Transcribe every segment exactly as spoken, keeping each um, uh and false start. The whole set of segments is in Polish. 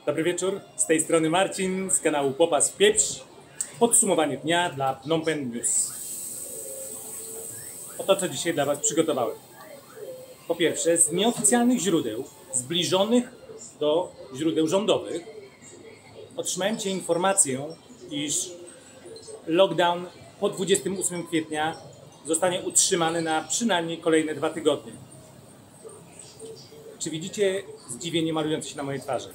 Dobry wieczór, z tej strony Marcin z kanału Popas w Pieprz. Podsumowanie dnia dla Phnom Penh News. Oto co dzisiaj dla Was przygotowałem. Po pierwsze, z nieoficjalnych źródeł, zbliżonych do źródeł rządowych, otrzymałem dzisiaj informację, iż lockdown po dwudziestego ósmego kwietnia zostanie utrzymany na przynajmniej kolejne dwa tygodnie. Czy widzicie zdziwienie malujące się na mojej twarzy?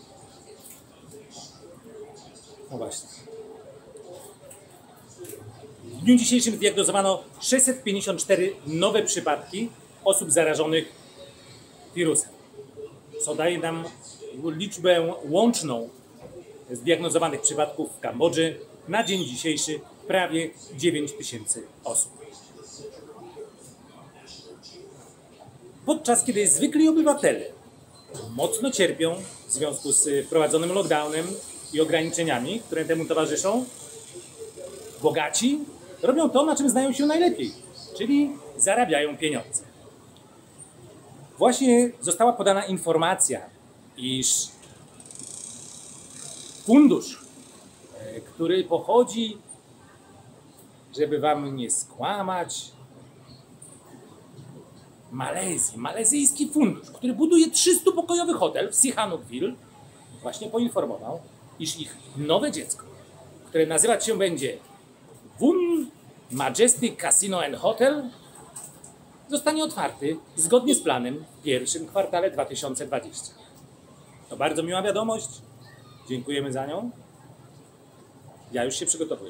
No właśnie. W dniu dzisiejszym zdiagnozowano sześćset pięćdziesiąt cztery nowe przypadki osób zarażonych wirusem, co daje nam liczbę łączną zdiagnozowanych przypadków w Kambodży na dzień dzisiejszy prawie dziewięć tysięcy osób. Podczas kiedy zwykli obywatele mocno cierpią w związku z wprowadzonym lockdownem i ograniczeniami, które temu towarzyszą, bogaci robią to, na czym znają się najlepiej, czyli zarabiają pieniądze. Właśnie została podana informacja, iż fundusz, który pochodzi, żeby wam nie skłamać, Malezji, malezyjski fundusz, który buduje trzystupokojowy hotel w Sihanoukville, właśnie poinformował, iż ich nowe dziecko, które nazywać się będzie Wun Majestic Casino and Hotel, zostanie otwarty zgodnie z planem w pierwszym kwartale dwa tysiące dwudziestego. To bardzo miła wiadomość. Dziękujemy za nią. Ja już się przygotowuję.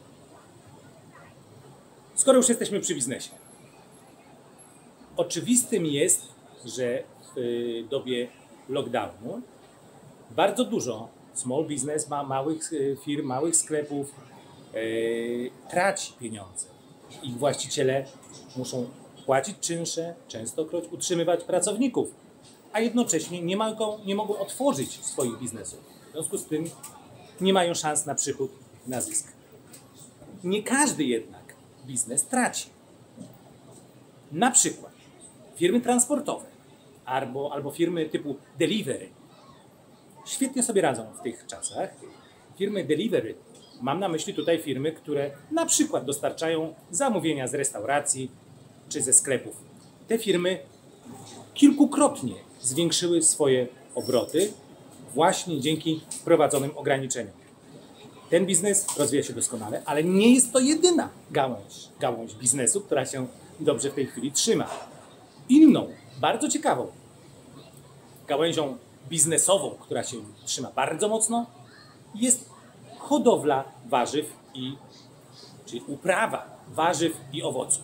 Skoro już jesteśmy przy biznesie. Oczywistym jest, że w dobie lockdownu bardzo dużo small business, ma małych firm, małych sklepów yy, traci pieniądze. Ich właściciele muszą płacić czynsze, częstokroć utrzymywać pracowników, a jednocześnie nie mogą, nie mogą otworzyć swoich biznesów. W związku z tym nie mają szans na przychód, na zysk. Nie każdy jednak biznes traci. Na przykład firmy transportowe albo, albo firmy typu delivery świetnie sobie radzą w tych czasach. Firmy delivery, mam na myśli tutaj firmy, które na przykład dostarczają zamówienia z restauracji czy ze sklepów. Te firmy kilkukrotnie zwiększyły swoje obroty właśnie dzięki wprowadzonym ograniczeniom. Ten biznes rozwija się doskonale, ale nie jest to jedyna gałąź, gałąź biznesu, która się dobrze w tej chwili trzyma. Inną, bardzo ciekawą gałęzią biznesową, która się trzyma bardzo mocno, jest hodowla warzyw i, czyli uprawa warzyw i owoców.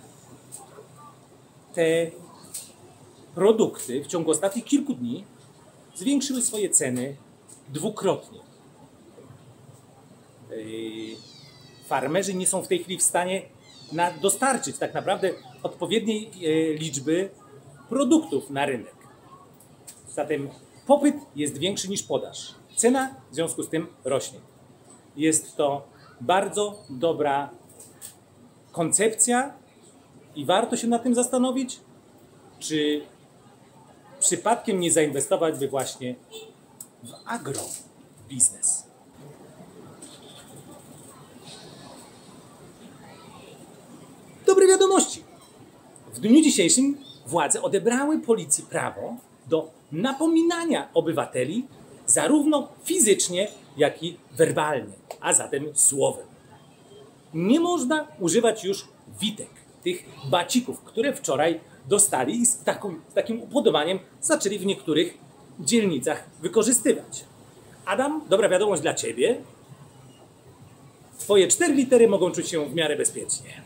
Te produkty w ciągu ostatnich kilku dni zwiększyły swoje ceny dwukrotnie. Yy, farmerzy nie są w tej chwili w stanie na, dostarczyć tak naprawdę odpowiedniej yy, liczby produktów na rynek. Zatem popyt jest większy niż podaż. Cena w związku z tym rośnie. Jest to bardzo dobra koncepcja i warto się nad tym zastanowić, czy przypadkiem nie zainwestować by właśnie w agrobiznes. Dobre wiadomości. W dniu dzisiejszym władze odebrały policji prawo do napominania obywateli zarówno fizycznie, jak i werbalnie, a zatem słowem. Nie można używać już witek, tych bacików, które wczoraj dostali i z, taką, z takim upodobaniem zaczęli w niektórych dzielnicach wykorzystywać. Adam, dobra wiadomość dla Ciebie. Twoje cztery litery mogą czuć się w miarę bezpiecznie.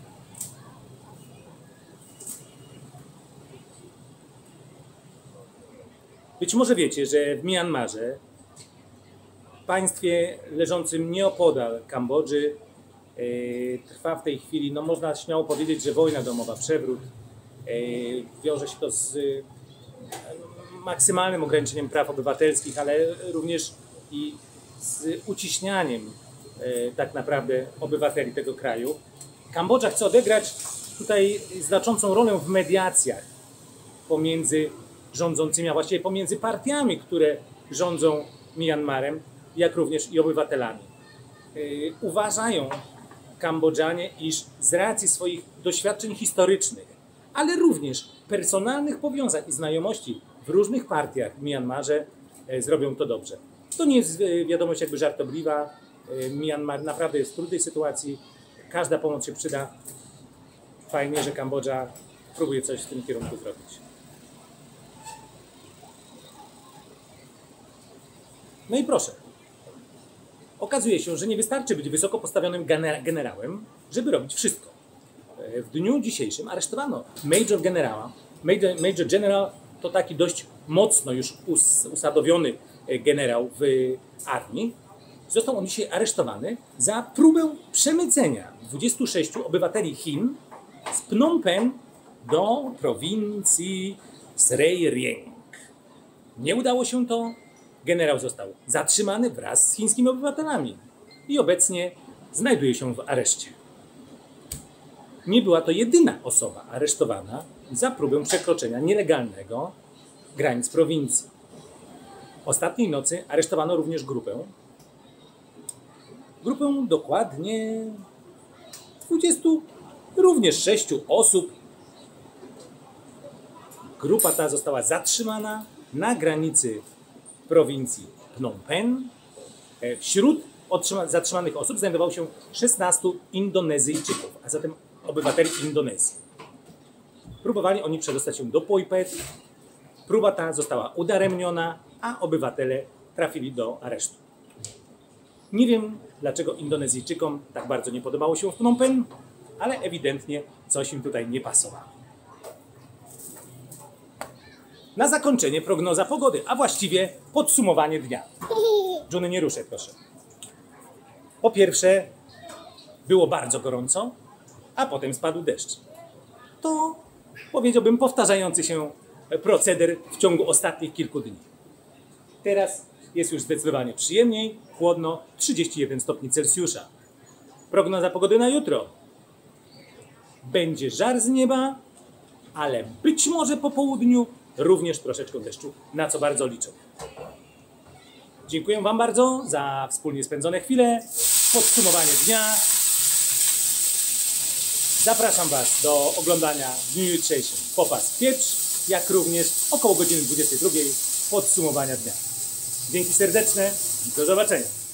Być może wiecie, że w Myanmarze, państwie leżącym nieopodal Kambodży, yy, trwa w tej chwili, no można śmiało powiedzieć, że wojna domowa, przewrót. Yy, wiąże się to z yy, maksymalnym ograniczeniem praw obywatelskich, ale również i z uciśnianiem yy, tak naprawdę obywateli tego kraju. Kambodża chce odegrać tutaj znaczącą rolę w mediacjach pomiędzy rządzącymi, a właściwie pomiędzy partiami, które rządzą Myanmarem, jak również i obywatelami. Yy, uważają Kambodżanie, iż z racji swoich doświadczeń historycznych, ale również personalnych powiązań i znajomości w różnych partiach w Myanmarze yy, zrobią to dobrze. To nie jest yy, wiadomość jakby żartobliwa. Yy, Myanmar naprawdę jest w trudnej sytuacji. Każda pomoc się przyda. Fajnie, że Kambodża próbuje coś w tym kierunku zrobić. No i proszę. Okazuje się, że nie wystarczy być wysoko postawionym generałem, żeby robić wszystko. W dniu dzisiejszym aresztowano Major Generała. Major, Major General to taki dość mocno już us, usadowiony generał w armii. Został on dzisiaj aresztowany za próbę przemycenia dwudziestu sześciu obywateli Chin z Phnom Penh do prowincji Srei Rieng. Nie udało się to. Generał został zatrzymany wraz z chińskimi obywatelami i obecnie znajduje się w areszcie. Nie była to jedyna osoba aresztowana za próbę przekroczenia nielegalnego granic prowincji. Ostatniej nocy aresztowano również grupę, grupę dokładnie dwudziestu również sześciu osób. Grupa ta została zatrzymana na granicy prowincji Phnom Penh. Wśród zatrzymanych osób znajdowało się szesnastu Indonezyjczyków, a zatem obywateli Indonezji. Próbowali oni przedostać się do Poipet. Próba ta została udaremniona, a obywatele trafili do aresztu. Nie wiem, dlaczego Indonezyjczykom tak bardzo nie podobało się w Phnom Penh, ale ewidentnie coś im tutaj nie pasowało. Na zakończenie prognoza pogody, a właściwie podsumowanie dnia. Johnny, nie ruszaj, proszę. Po pierwsze, było bardzo gorąco, a potem spadł deszcz. To, powiedziałbym, powtarzający się proceder w ciągu ostatnich kilku dni. Teraz jest już zdecydowanie przyjemniej, chłodno, trzydzieści jeden stopni Celsjusza. Prognoza pogody na jutro. Będzie żar z nieba, ale być może po południu również troszeczkę deszczu, na co bardzo liczę. Dziękuję Wam bardzo za wspólnie spędzone chwile, podsumowanie dnia. Zapraszam Was do oglądania w dniu jutrzejszym Popas Pieprz, jak również około godziny dwudziestej drugiej podsumowania dnia. Dzięki serdeczne i do zobaczenia.